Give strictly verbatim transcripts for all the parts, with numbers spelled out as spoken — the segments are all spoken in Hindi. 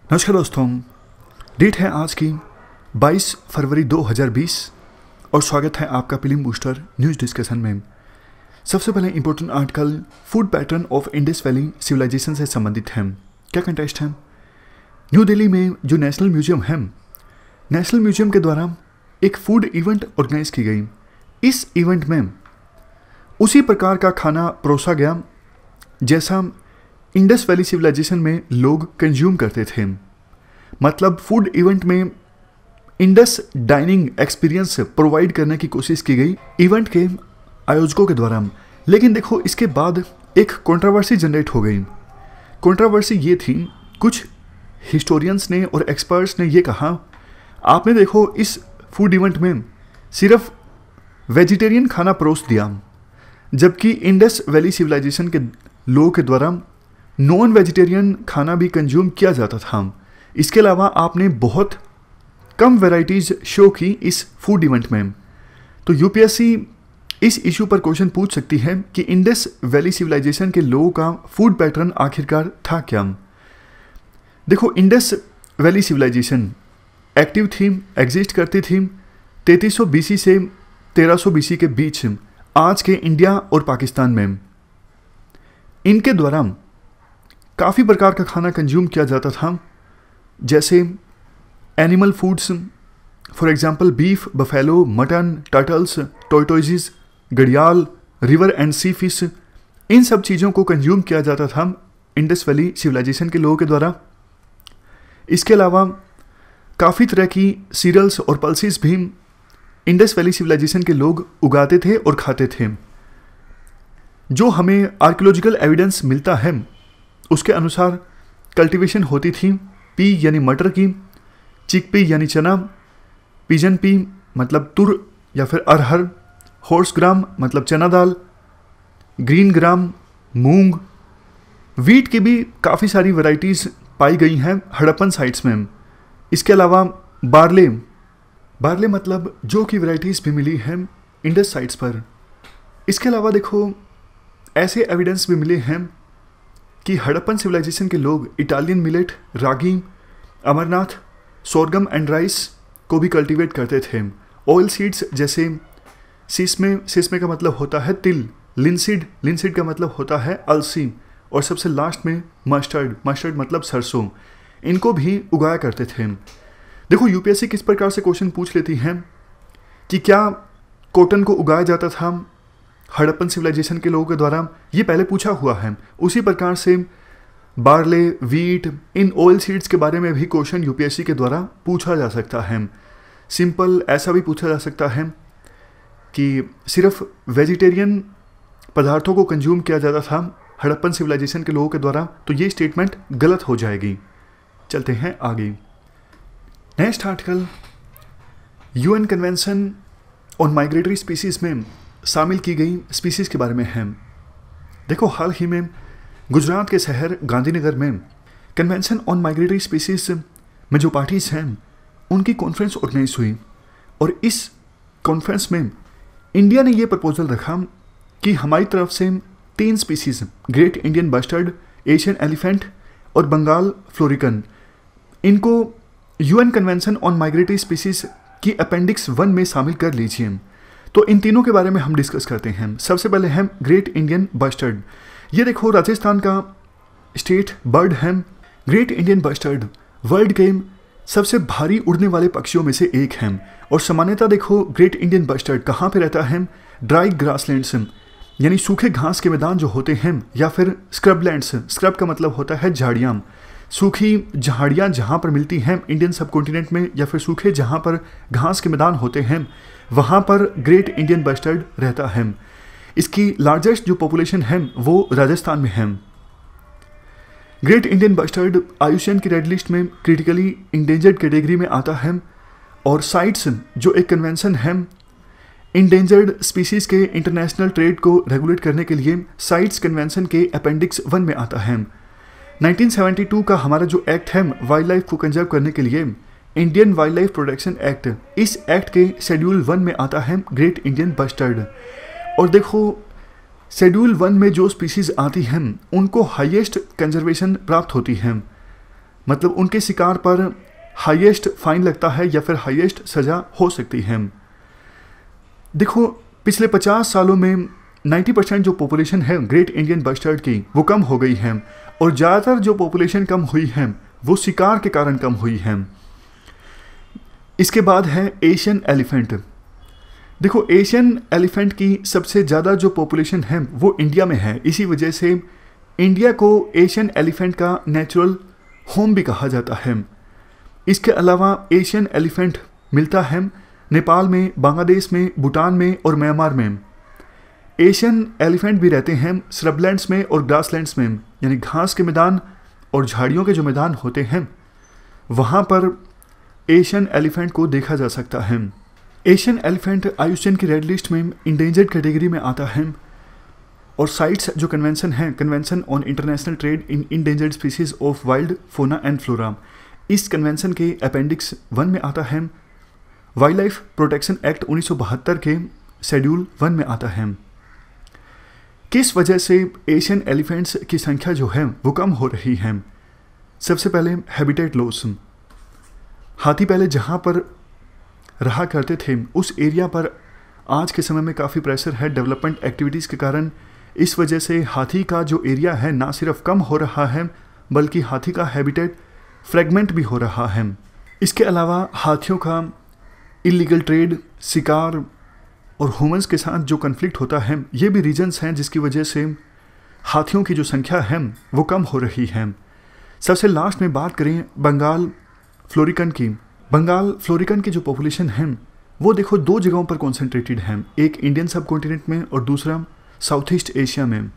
नमस्कार दोस्तों, डेट है आज की बाईस फरवरी दो हज़ार बीस और स्वागत है आपका फिल्म बूस्टर न्यूज़ डिस्कशन में। सबसे पहले important article food pattern of Indus valley civilisation से संबंधित है। क्या कंटेस्ट है? न्यू दिल्ली में जो नेशनल म्यूजियम है, नेशनल म्यूजियम के द्वारा एक फूड इवेंट ऑर्गेनाइज की गई। इस इवेंट में उसी प्रकार का खाना परोसा गया जैसा इंडस वैली सिविलाइजेशन में लोग कंज्यूम करते थे। मतलब फूड इवेंट में इंडस डाइनिंग एक्सपीरियंस प्रोवाइड करने की कोशिश की गई इवेंट के आयोजकों के द्वारा। लेकिन देखो, इसके बाद एक कंट्रोवर्सी जनरेट हो गई। कंट्रोवर्सी ये थी, कुछ हिस्टोरियंस ने और एक्सपर्ट्स ने ये कहा, आपने देखो इस फूड इवेंट में सिर्फ वेजिटेरियन खाना परोस दिया, जबकि इंडस वैली सिविलाइजेशन के लोगों के द्वारा नॉन वेजिटेरियन खाना भी कंज्यूम किया जाता था। इसके अलावा आपने बहुत कम वैरायटीज शो की इस फूड इवेंट में। तो यूपीएससी इस इशू पर क्वेश्चन पूछ सकती है कि इंडस वैली सिविलाइजेशन के लोगों का फूड पैटर्न आखिरकार था क्या। देखो, इंडस वैली सिविलाइजेशन एक्टिव थी, एग्जिस्ट करती थी तैंतीस सौ बीसी से तेरह सौ बीसी के बीच आज के इंडिया और पाकिस्तान में। इनके द्वारा काफ़ी प्रकार का खाना कंज्यूम किया जाता था, जैसे animal foods, for example beef, buffalo, mutton, turtles, tortoises, घड़ियाल, रिवर एंड सी फिश। इन सब चीज़ों को कंज्यूम किया जाता था इंडस वैली सिविलाइजेशन के लोगों के द्वारा। इसके अलावा काफ़ी तरह की सीरियल्स और पल्सेस भी इंडस वैली सिविलाइजेशन के लोग उगाते थे और खाते थे। जो हमें आर्कियोलॉजिकल एविडेंस मिलता है उसके अनुसार कल्टीवेशन होती थी पी यानी मटर की, चिकपी यानी चना, पिजन पी मतलब तुर या फिर अरहर, हॉर्स ग्राम मतलब चना दाल, ग्रीन ग्राम मूंग, वीट की भी काफ़ी सारी वैरायटीज़ पाई गई हैं हड़प्पन साइट्स में। इसके अलावा बार्ले बार्ले मतलब जो की वैरायटीज़ भी मिली हैं इंडस साइट्स पर। इसके अलावा देखो, ऐसे एविडेंस भी मिले हैं कि हड़प्पन सिविलाइजेशन के लोग Italian millet, ragi, amaranth, sorghum and rice को भी कल्टीवेट करते थे। ऑयल सीड्स जैसे सिसमे, सिसमे का मतलब होता है तिल, लिनसीड, लिनसीड का मतलब होता है अलसी, और सबसे लास्ट में मस्टर्ड, मस्टर्ड मतलब सरसों, इनको भी उगाया करते थे। देखो, यूपीएससी किस प्रकार से क्वेश्चन पूछ लेती हैं कि क्या कॉटन को उगाया जाता था हड़प्पन सिविलाइजेशन के लोगों के द्वारा, ये पहले पूछा हुआ है। उसी प्रकार से बार्ले, वीट, इन ऑयल सीड्स के बारे में भी क्वेश्चन यूपीएससी के द्वारा पूछा जा सकता है। सिंपल ऐसा भी पूछा जा सकता है कि सिर्फ वेजिटेरियन पदार्थों को कंज्यूम किया जाता था हड़प्पन सिविलाइजेशन के लोगों के द्वारा, तो ये स्टेटमेंट गलत हो जाएगी। चलते हैं आगे। Next article UN convention on migratory species में शामिल की गई स्पीसीज़ के बारे में है। देखो, हाल ही में गुजरात के शहर गांधीनगर में कन्वेंशन ऑन माइग्रेटरी स्पीसीज में जो पार्टीज हैं उनकी कॉन्फ्रेंस ऑर्गेनाइज हुई, और इस कॉन्फ्रेंस में इंडिया ने ये प्रपोजल रखा कि हमारी तरफ से तीन species, great Indian bustard, Asian elephant और बंगाल फ्लोरिकन, इनको UN convention on migratory species की अपेंडिक्स वन में शामिल कर लीजिए। तो इन तीनों के बारे में हम डिस्कस करते हैं। सबसे पहले है ग्रेट इंडियन बस्टर्ड। ये देखो, राजस्थान का स्टेट बर्ड है। ग्रेट इंडियन बस्टर्ड वर्ल्ड के सबसे भारी उड़ने वाले पक्षियों में से एक है, और सामान्यतः देखो ग्रेट इंडियन बस्टर्ड कहाँ पे रहता है? ड्राई ग्रासलैंड्स यानी सूखे घास के मैदान जो होते हैं, या फिर स्क्रबलैंड्स, स्क्रब का मतलब होता है झाड़ियाँ, सूखी झाड़ियाँ जहाँ पर मिलती हैं इंडियन सब कॉन्टिनेंट में, या फिर सूखे जहाँ पर घास के मैदान होते हैं, वहाँ पर ग्रेट इंडियन बस्टर्ड रहता है। इसकी लार्जेस्ट जो पॉपुलेशन है वो राजस्थान में है। ग्रेट इंडियन बस्टर्ड आयुष्मान की रेड लिस्ट में क्रिटिकली इंडेंजर्ड कैटेगरी में आता है, और साइट्स जो एक कन्वेंशन है इंडेंजर्ड स्पीसीज के इंटरनेशनल ट्रेड को रेगुलेट करने के लिए साइट्स कन्वेंशन के अपेंडिक्स वन में आता है। नाइनटीन सेवेंटी टू का हमारा जो एक्ट है वाइल्ड लाइफ को कंजर्व करने के लिए, Indian wildlife protection act, इस एक्ट के शेड्यूल वन में आता है ग्रेट इंडियन बस्टर्ड। और देखो, शेड्यूल वन में जो स्पीसीज आती हैं उनको हाईएस्ट कंजर्वेशन प्राप्त होती है। मतलब उनके शिकार पर हाईएस्ट फाइन लगता है या फिर हाईएस्ट सज़ा हो सकती है। देखो पिछले पचास सालों में नब्बे परसेंट जो पॉपुलेशन है ग्रेट इंडियन बस्टर्ड की वो कम हो गई है, और ज़्यादातर जो पॉपुलेशन कम हुई है वो शिकार के कारण कम हुई है। इसके बाद है एशियन एलिफेंट। देखो एशियन एलिफेंट की सबसे ज़्यादा जो पॉपुलेशन है वो इंडिया में है, इसी वजह से इंडिया को एशियन एलिफेंट का नेचुरल होम भी कहा जाता है। इसके अलावा एशियन एलिफेंट मिलता है नेपाल में, बांग्लादेश में, भूटान में और म्यांमार में। एशियन एलिफेंट भी रहते हैं श्रबलैंड्स में और ग्रासलैंड्स में, यानी घास के मैदान और झाड़ियों के जो मैदान होते हैं वहाँ पर एशियन एलिफेंट को देखा जा सकता है। Asian elephant I U C N की रेड लिस्ट में इंडेंजर्ड कैटेगरी में आता है, और साइट्स जो कन्वेंशन है, convention on international trade in endangered species of wild fauna and flora, इस कन्वेंशन के अपेंडिक्स वन में आता है। वाइल्ड लाइफ प्रोटेक्शन एक्ट उन्नीस सौ बहत्तर के शेड्यूल वन में आता है। किस वजह से एशियन एलिफेंट्स की संख्या जो है वो कम हो रही है? सबसे पहले हैबिटेट लॉस। हाथी पहले जहाँ पर रहा करते थे उस एरिया पर आज के समय में काफ़ी प्रेशर है डेवलपमेंट एक्टिविटीज़ के कारण। इस वजह से हाथी का जो एरिया है ना सिर्फ कम हो रहा है बल्कि हाथी का हैबिटेट फ्रेगमेंट भी हो रहा है। इसके अलावा हाथियों का इलीगल ट्रेड, शिकार और ह्यूमंस के साथ जो कन्फ्लिक्ट होता है, ये भी रीजन्स हैं जिसकी वजह से हाथियों की जो संख्या है वो कम हो रही है। सबसे लास्ट में बात करें बंगाल फ्लोरिकन की। बंगाल फ्लोरिकन की जो पॉपुलेशन है वो देखो दो जगहों पर कॉन्सेंट्रेटेड है, एक इंडियन सब कॉन्टिनेंट में और दूसरा साउथ ईस्ट एशिया में।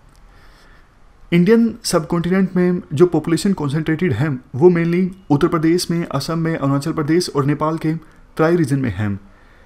इंडियन सब कॉन्टिनेंट में जो पॉपुलेशन कॉन्सेंट्रेटेड है वो मेनली उत्तर प्रदेश में, असम में, अरुणाचल प्रदेश और नेपाल के ट्राई रीजन में है।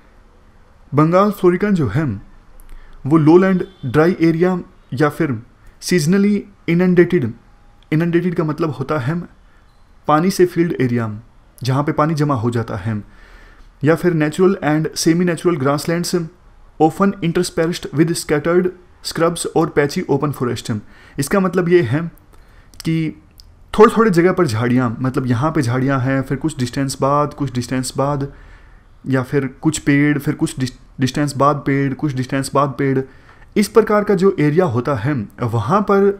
बंगाल फ्लोरिकन जो है वो लोलैंड ड्राई एरिया या फिर सीजनली इनंडेटेड, इनंडेटेड का मतलब होता है पानी से फील्ड एरिया जहाँ पे पानी जमा हो जाता है, या फिर natural and semi natural grasslands open interspersed with scattered scrubs और पैची ओपन फॉरेस्ट। इसका मतलब ये है कि थोड़े थोड़े जगह पर झाड़ियाँ, मतलब यहाँ पे झाड़ियाँ हैं, फिर कुछ डिस्टेंस बाद कुछ डिस्टेंस बाद, या फिर कुछ पेड़, फिर कुछ डिस्टेंस बाद पेड़, कुछ डिस्टेंस बाद पेड़, इस प्रकार का जो एरिया होता है वहाँ पर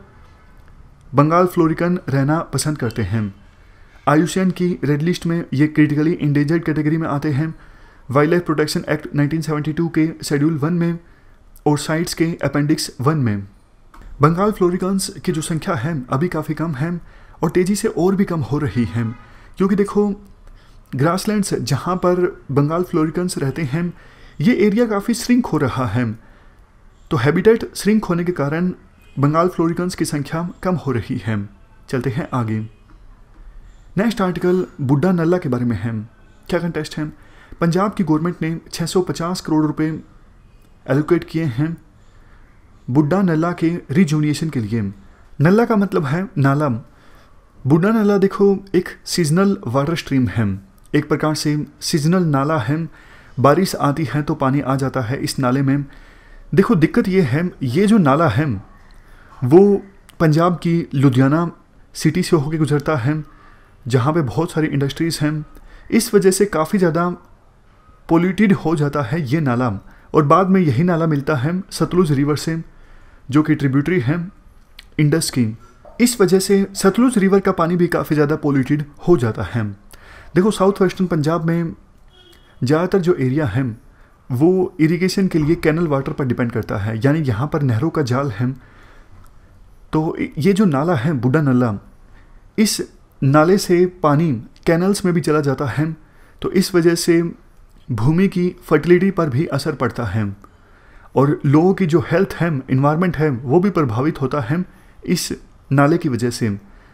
बंगाल फ्लोरिकन रहना पसंद करते हैं। आई यू सी एन की रेड लिस्ट में ये क्रिटिकली इंडेंजर्ड कैटेगरी में आते हैं। Wildlife protection act nineteen seventy two के शेड्यूल वन में और साइट्स के अपेंडिक्स वन में। बंगाल फ्लोरिकन्स की जो संख्या है अभी काफ़ी कम है और तेज़ी से और भी कम हो रही है, क्योंकि देखो ग्रासलैंड्स जहाँ पर बंगाल फ्लोरिकन्स रहते हैं ये एरिया काफ़ी श्रिंक हो रहा है, तो हैबिटेट श्रिंक होने के कारण बंगाल फ्लोरिकन्स की संख्या कम हो रही है। चलते हैं आगे। नेक्स्ट आर्टिकल बुड्ढा नल्ला के बारे में है। क्या कंटेस्ट है? पंजाब की गवर्नमेंट ने छह सौ पचास करोड़ रुपए एलोकेट किए हैं बुड्ढा नल्ला के रिजुविनेशन के लिए। नल्ला का मतलब है नाला। बुड्ढा नल्ला देखो एक सीजनल वाटर स्ट्रीम है, एक प्रकार से सीजनल नाला है। बारिश आती है तो पानी आ जाता है इस नाले में। देखो दिक्कत ये है, ये जो नाला है वो पंजाब की लुधियाना सिटी से होकर गुजरता है जहाँ पे बहुत सारी इंडस्ट्रीज़ हैं। इस वजह से काफ़ी ज़्यादा पोल्यूटेड हो जाता है ये नाला, और बाद में यही नाला मिलता है सतलुज रिवर से जो कि ट्रिब्यूटरी है इंडस की। इस वजह से सतलुज रिवर का पानी भी काफ़ी ज़्यादा पोल्यूटेड हो जाता है। देखो साउथ वेस्टर्न पंजाब में ज़्यादातर जो एरिया है वो इरिगेशन के लिए कैनल वाटर पर डिपेंड करता है, यानी यहाँ पर नहरों का जाल है। तो ये जो नाला है बुड्ढा नल्ला, इस नाले से पानी कैनल्स में भी चला जाता है, तो इस वजह से भूमि की फर्टिलिटी पर भी असर पड़ता है और लोगों की जो हेल्थ है, इन्वायरमेंट है, वो भी प्रभावित होता है इस नाले की वजह से।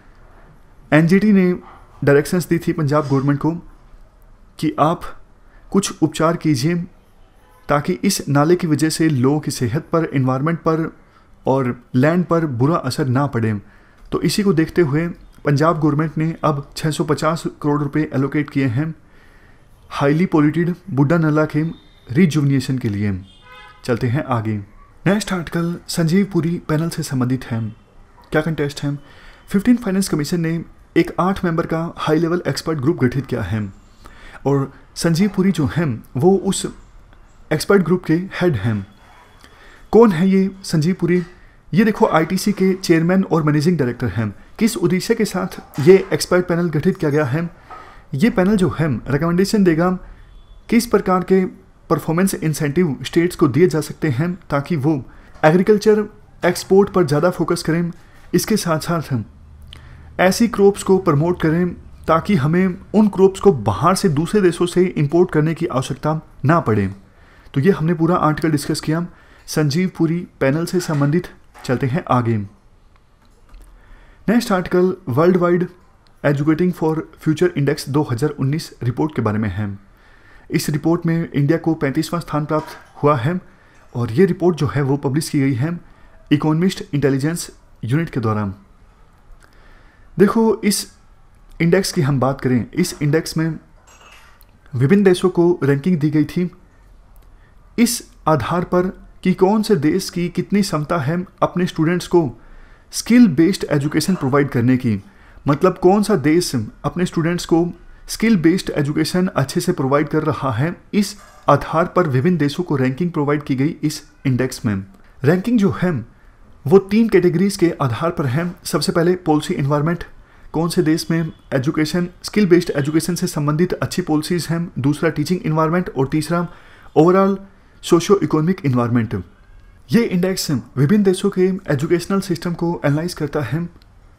एन जी टी ने डायरेक्शंस दी थी पंजाब गवर्नमेंट को कि आप कुछ उपचार कीजिए ताकि इस नाले की वजह से लोगों की सेहत पर, इन्वायरमेंट पर और लैंड पर बुरा असर ना पड़े। तो इसी को देखते हुए पंजाब गवर्नमेंट ने अब छह सौ पचास करोड़ रुपए एलोकेट किए हैं हाईली पोल्यूटेड बुड्ढा नल्ला के रिजुविनेशन के लिए। चलते हैं आगे। Next article Sanjeev Puri panel से संबंधित है। क्या कंटेस्ट है? फिफ्टीन फाइनेंस कमीशन ने एक आठ मेंबर का हाई लेवल एक्सपर्ट ग्रुप गठित किया है और संजीव पुरी जो हैं वो उस एक्सपर्ट ग्रुप के हेड हैं। कौन है ये संजीव पुरी? ये देखो आईटीसी के चेयरमैन और मैनेजिंग डायरेक्टर हैं। किस उद्देश्य के साथ ये एक्सपर्ट पैनल गठित किया गया है? ये पैनल जो है रिकमेंडेशन देगा किस प्रकार के परफॉर्मेंस इंसेंटिव स्टेट्स को दिए जा सकते हैं ताकि वो एग्रीकल्चर एक्सपोर्ट पर ज़्यादा फोकस करें। इसके साथ साथ हम ऐसी क्रॉप्स को प्रमोट करें ताकि हमें उन क्रॉप्स को बाहर से दूसरे देशों से इंपोर्ट करने की आवश्यकता ना पड़े। तो ये हमने पूरा आर्टिकल डिस्कस किया संजीव पुरी पैनल से संबंधित। चलते हैं आगे। Next article world wide educating for future index दो हज़ार उन्नीस रिपोर्ट के बारे में है। इस रिपोर्ट में इंडिया को पैंतीसवां स्थान प्राप्त हुआ है और ये रिपोर्ट जो है वो पब्लिश की गई है इकोनॉमिस्ट इंटेलिजेंस यूनिट के द्वारा। देखो, इस इंडेक्स की हम बात करें, इस इंडेक्स में विभिन्न देशों को रैंकिंग दी गई थी इस आधार पर कि कौन से देश की कितनी क्षमता है अपने स्टूडेंट्स को स्किल बेस्ड एजुकेशन प्रोवाइड करने की। मतलब कौन सा देश अपने स्टूडेंट्स को स्किल बेस्ड एजुकेशन अच्छे से प्रोवाइड कर रहा है, इस आधार पर विभिन्न देशों को रैंकिंग प्रोवाइड की गई इस इंडेक्स में। रैंकिंग जो है वो तीन कैटेगरीज के आधार पर है। सबसे पहले पॉलिसी एनवायरनमेंट, कौन से देश में एजुकेशन स्किल बेस्ड एजुकेशन से संबंधित अच्छी पॉलिसीज़ हैं। दूसरा टीचिंग एनवायरनमेंट और तीसरा ओवरऑल सोशियो इकोनॉमिक एनवायरनमेंट। ये इंडेक्स विभिन्न देशों के एजुकेशनल सिस्टम को एनालाइज करता है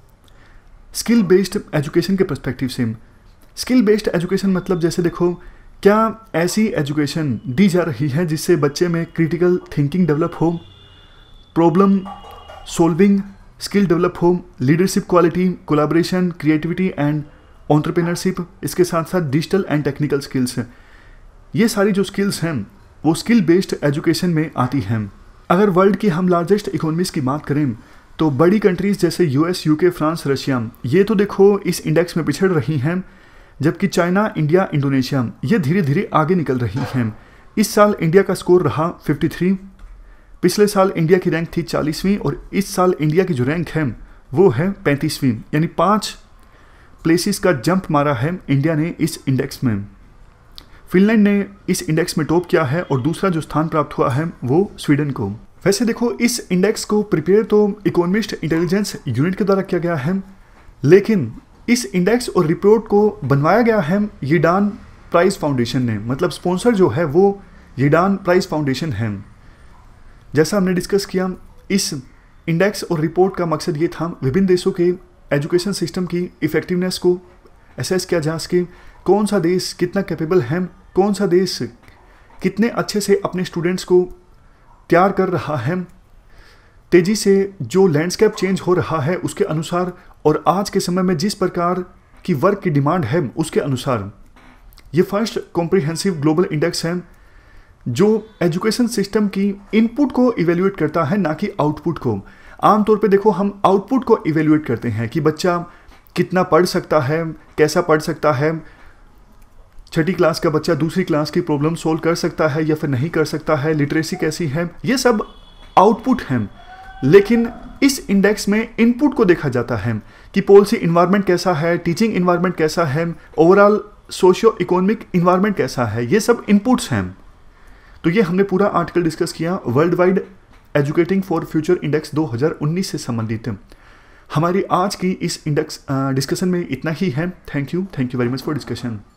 स्किल बेस्ड एजुकेशन के पर्सपेक्टिव से। स्किल बेस्ड एजुकेशन मतलब जैसे देखो, क्या ऐसी एजुकेशन दी जा रही है जिससे बच्चे में क्रिटिकल थिंकिंग डेवलप हो, प्रॉब्लम सॉल्विंग स्किल डेवलप हो, leadership quality, collaboration, creativity and entrepreneurship, इसके साथ साथ डिजिटल एंड टेक्निकल स्किल्स। ये सारी जो स्किल्स हैं वो स्किल बेस्ड एजुकेशन में आती हैं। अगर वर्ल्ड की हम लार्जेस्ट इकोनॉमीज की बात करें तो बड़ी कंट्रीज जैसे यूएस, यूके, फ्रांस, रशिया, ये तो देखो इस इंडेक्स में पिछड़ रही हैं, जबकि चाइना, इंडिया, इंडोनेशिया ये धीरे धीरे आगे निकल रही हैं। इस साल इंडिया का स्कोर रहा तिरेपन, पिछले साल इंडिया की रैंक थी चालीसवीं और इस साल इंडिया की जो रैंक है वो है पैंतीसवीं, यानी पाँच प्लेसेस का जंप मारा है इंडिया ने इस इंडेक्स में। फिनलैंड ने इस इंडेक्स में टॉप किया है और दूसरा जो स्थान प्राप्त हुआ है वो स्वीडन को। वैसे देखो, इस इंडेक्स को प्रिपेयर तो इकोनॉमिस्ट इंटेलिजेंस यूनिट के द्वारा किया गया है, लेकिन इस इंडेक्स और रिपोर्ट को बनवाया गया है यीडान प्राइज फाउंडेशन ने। मतलब स्पॉन्सर जो है वो यीडान प्राइज फाउंडेशन है। जैसा हमने डिस्कस किया, इस इंडेक्स और रिपोर्ट का मकसद ये था विभिन्न देशों के एजुकेशन सिस्टम की इफेक्टिवनेस को एसेस किया जा सके, कौन सा देश कितना कैपेबल है, कौन सा देश कितने अच्छे से अपने स्टूडेंट्स को तैयार कर रहा है, तेज़ी से जो लैंडस्केप चेंज हो रहा है उसके अनुसार और आज के समय में जिस प्रकार की वर्क की डिमांड है उसके अनुसार। ये फर्स्ट कॉम्प्रिहेंसिव ग्लोबल इंडेक्स है जो एजुकेशन सिस्टम की इनपुट को इवेल्युएट करता है, ना कि आउटपुट को। आमतौर पे देखो, हम आउटपुट को इवेल्युएट करते हैं कि बच्चा कितना पढ़ सकता है, कैसा पढ़ सकता है, छठी क्लास का बच्चा दूसरी क्लास की प्रॉब्लम सोल्व कर सकता है या फिर नहीं कर सकता है, लिटरेसी कैसी है, ये सब आउटपुट हैं। लेकिन इस इंडेक्स में इनपुट को देखा जाता है कि पॉलिसी इन्वायरमेंट कैसा है, टीचिंग इन्वायरमेंट कैसा है, ओवरऑल सोशियो इकोनॉमिक इन्वायरमेंट कैसा है, ये सब इनपुट्स हैं। तो ये हमने पूरा आर्टिकल डिस्कस किया world wide educating for future index दो हज़ार उन्नीस से संबंधित। हमारी आज की इस इंडेक्स डिस्कशन में इतना ही है। Thank you thank you very much for discussion.